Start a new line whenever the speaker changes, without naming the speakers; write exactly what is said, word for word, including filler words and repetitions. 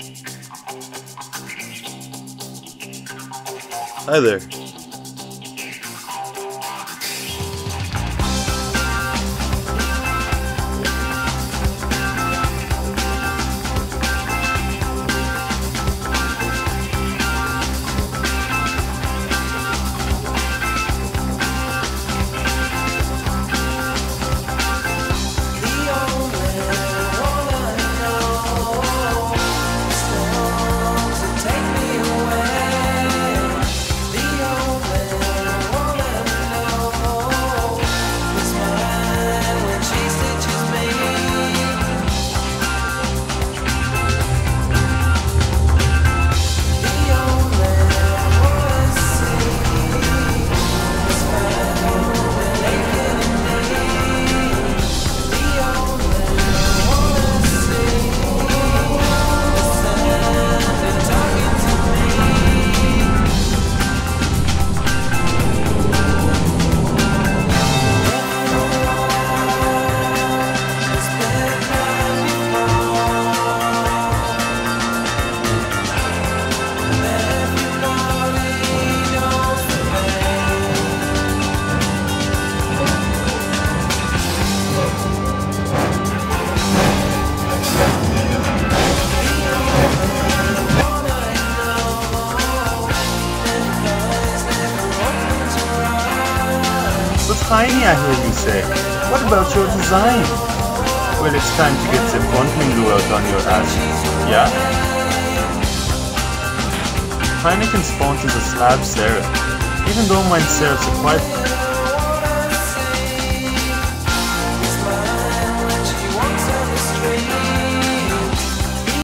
Hi there. So tiny, I hear you say. What about your design? Well, it's time to get the bonding glue out on your ass. Yeah? Heineken's font is a slab serif, even though mine serifs are quite